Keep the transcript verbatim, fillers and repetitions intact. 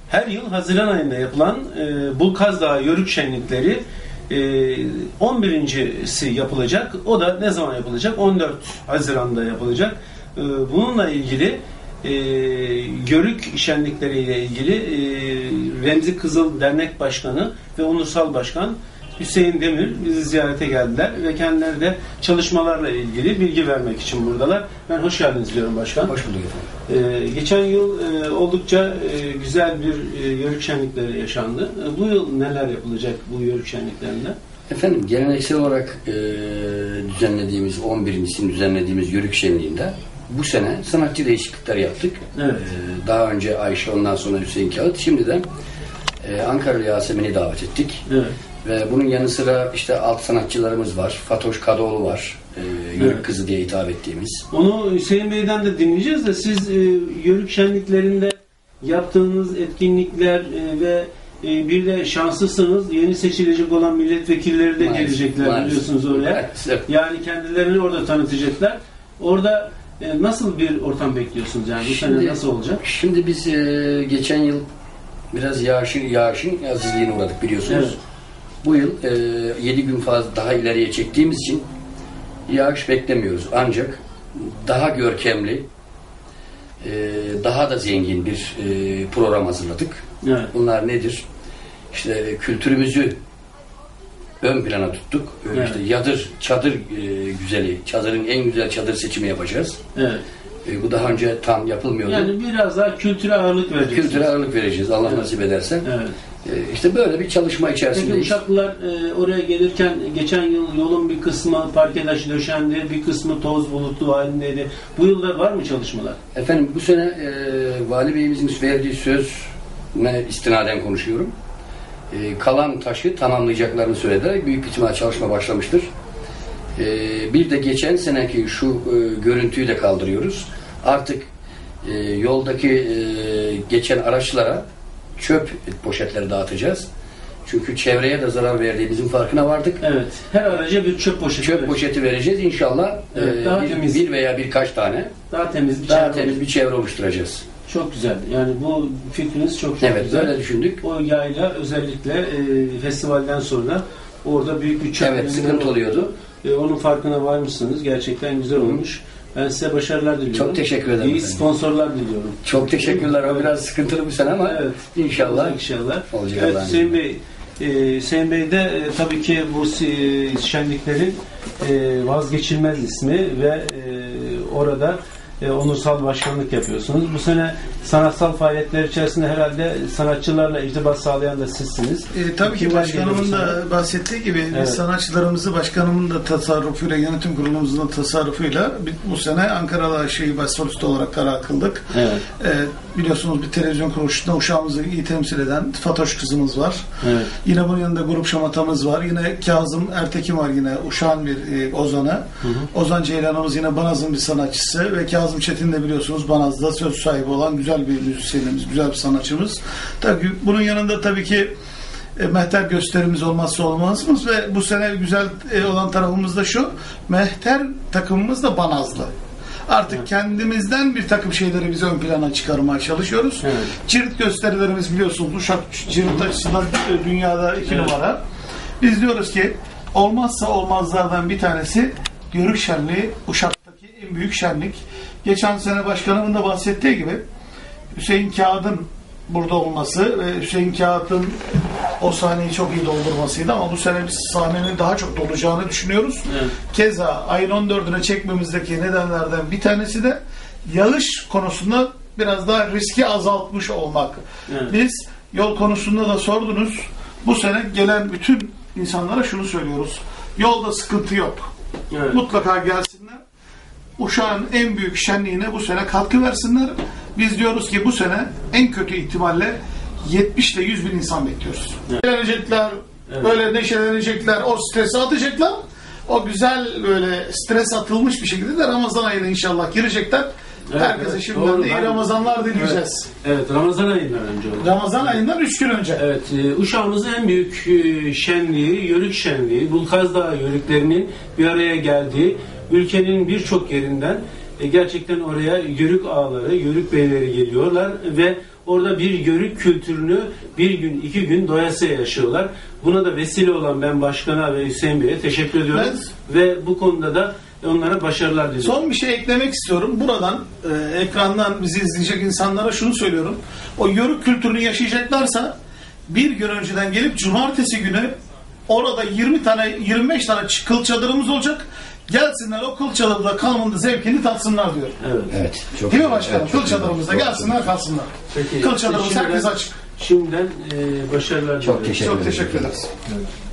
her yıl Haziran ayında yapılan e, Bulkaz Dağı Yörük Şenlikleri e, on birincisi yapılacak. O da ne zaman yapılacak? on dört Haziran'da yapılacak. E, bununla ilgili e, Yörük şenlikleriyle ilgili e, Remzi Kızıl Dernek Başkanı ve Onursal Başkan Hüseyin Demir bizi ziyarete geldiler ve kendileri de çalışmalarla ilgili bilgi vermek için buradalar. Ben hoş geldiniz diyorum başkan. Hoş bulduk efendim. Ee, geçen yıl e, oldukça e, güzel bir e, yörük şenlikleri yaşandı. E, bu yıl neler yapılacak bu yörük şenliklerinde? Efendim geleneksel olarak e, düzenlediğimiz on birincisini düzenlediğimiz yörük şenliğinde bu sene sanatçı değişiklikler yaptık. Evet. E, daha önce Ayşe, ondan sonra Hüseyin Kağıt. Şimdi de e, Ankaralı Yasemin'i davet ettik. Evet. Ve bunun yanı sıra işte alt sanatçılarımız var. Fatoş Kadıoğlu var. E, yörük evet. kızı diye hitap ettiğimiz. Onu Hüseyin Bey'den de dinleyeceğiz de siz e, yörük şenliklerinde yaptığınız etkinlikler e, ve e, bir de şanslısınız. Yeni seçilecek olan milletvekilleri de maalesef, gelecekler maalesef. biliyorsunuz oraya. Maalesef. Yani kendilerini orada tanıtacaklar. Orada e, nasıl bir ortam bekliyorsunuz? Yani bu şimdi, sene nasıl olacak? Şimdi biz e, geçen yıl biraz yağışın, yağışın azizliğine uğradık biliyorsunuz. Evet. Bu yıl e, yedi gün fazla daha ileriye çektiğimiz için yağış beklemiyoruz. Ancak daha görkemli, e, daha da zengin bir e, program hazırladık. Evet. Bunlar nedir? İşte kültürümüzü ön plana tuttuk. Evet. İşte yadır, çadır e, güzeli, çadırın en güzel çadır seçimi yapacağız. Evet. E, bu daha önce tam yapılmıyordu. Yani biraz daha kültüre ağırlık vereceğiz. Kültüre ağırlık vereceğiz Allah evet. nasip ederse. Evet. İşte böyle bir çalışma içerisindeyiz. Peki Uşaklılar e, oraya gelirken geçen yıl yolun bir kısmı parke taşı döşendi, bir kısmı toz bulutu halindeydi. Bu yılda var mı çalışmalar? Efendim bu sene e, Vali Bey'imizin verdiği sözüne istinaden konuşuyorum. E, kalan taşı tamamlayacaklarını söylediler. Büyük ihtimal çalışma başlamıştır. E, bir de geçen seneki şu e, görüntüyü de kaldırıyoruz. Artık e, yoldaki e, geçen araçlara çöp poşetleri dağıtacağız. Çünkü çevreye de zarar verdiğimizin farkına vardık. Evet. Her araca bir çöp poşeti Çöp vereceğiz. poşeti vereceğiz. İnşallah evet, daha bir, temiz. bir veya birkaç tane daha temiz bir daha çevre temiz bir çevre oluşturacağız. Çok güzel. Yani bu fikriniz çok çok evet, güzel. Evet, öyle düşündük. O yayla özellikle e, festivalden sonra orada büyük bir çöp evet, sıkıntı oluyordu. E, onun farkına varmışsınız. Gerçekten güzel olmuş. Ben size başarılar diliyorum. Çok teşekkür ederim. İyi sponsorlar diliyorum. Çok teşekkürler. O biraz sıkıntılı bir sene ama evet. inşallah. İnşallah. Olacak evet, Hüseyin Bey, e, Hüseyin Bey de e, tabii ki bu e, şenliklerin e, vazgeçilmez ismi ve e, orada e, onursal başkanlık yapıyorsunuz. Bu sene sanatsal faaliyetler içerisinde herhalde sanatçılarla irtibat sağlayan da sizsiniz. E, tabii ki başkanımın da bahsettiği gibi evet. biz sanatçılarımızı başkanımın da tasarrufuyla, yönetim kurulumuzun da tasarrufuyla bu sene Ankara'da Ayşe'yi başsolist olarak karar kıldık. Evet. E, biliyorsunuz bir televizyon kuruluşunda uşağımızı iyi temsil eden Fatoş kızımız var. Evet. Yine bunun yanında grup şamatamız var. Yine Kazım Ertekin var, yine uşağın bir e, ozanı. Hı hı. Ozan Ceylanımız yine Banaz'ın bir sanatçısı ve Kazım Çetin de biliyorsunuz Banaz'da söz sahibi olan güzel bir müzisyenimiz, güzel bir sanatçımız. Tabii bunun yanında tabii ki e, mehter gösterimiz olmazsa olmazımız ve bu sene güzel e, olan tarafımız da şu, mehter takımımız da Banazlı. Artık evet. kendimizden bir takım şeyleri biz ön plana çıkarmaya çalışıyoruz. Evet. Cirit gösterilerimiz biliyorsunuz Uşak cirit açısından dünyada iki evet. numara. Biz diyoruz ki olmazsa olmazlardan bir tanesi Yörük Şenliği, Uşak'taki en büyük şenlik. Geçen sene başkanımın da bahsettiği gibi Hüseyin Kağıt'ın burada olması ve Hüseyin Kağıt'ın o sahneyi çok iyi doldurmasıydı ama bu sene biz sahnenin daha çok dolacağını düşünüyoruz. Evet. Keza ayın on dördüne çekmemizdeki nedenlerden bir tanesi de yağış konusunda biraz daha riski azaltmış olmak. Evet. Biz yol konusunda da sordunuz. Bu sene gelen bütün insanlara şunu söylüyoruz. Yolda sıkıntı yok. Evet. Mutlaka gelsinler. Uşak'ın en büyük şenliğine bu sene katkı versinler. Biz diyoruz ki bu sene en kötü ihtimalle yetmiş ile yüz bin insan bekliyoruz. Evet. Eğlenecekler, evet. böyle neşelenecekler, o stresi atacaklar. O güzel böyle stres atılmış bir şekilde de Ramazan ayına inşallah girecekler. Evet, herkese evet, şimdiden doğru, de iyi Ramazanlar dileyeceğiz. Evet, evet, Ramazan ayından önce oldu. Ramazan ayından üç gün önce. Evet, e, Uşağımızın en büyük e, şenliği, Yörük Şenliği, Bulkaz Dağı Yörüklerinin bir araya geldiği, ülkenin birçok yerinden e, gerçekten oraya yörük ağaları, yörük beyleri geliyorlar ve orada bir yörük kültürünü bir gün, iki gün doyasıya yaşıyorlar. Buna da vesile olan ben başkana ve Hüseyin Bey'e teşekkür ediyorum. Ben, ve bu konuda da onlara başarılar diliyorum. Son bir şey eklemek istiyorum. Buradan e, ekrandan bizi izleyecek insanlara şunu söylüyorum. O yörük kültürünü yaşayacaklarsa bir gün önceden gelip cumartesi günü orada yirmi tane yirmi beş tane kıl çadırımız olacak. Gelsinler o kıl çadırda kalmanın zevkini tatsınlar diyor. Evet. Evet. Çok Değil mi başkanım? Evet, kıl çadırımızda gelsinler kalsınlar. Peki, kıl çadırımız herkes açık. Şimdiden e, başarılar diliyorum. Çok teşekkür, çok teşekkür ederiz. Evet.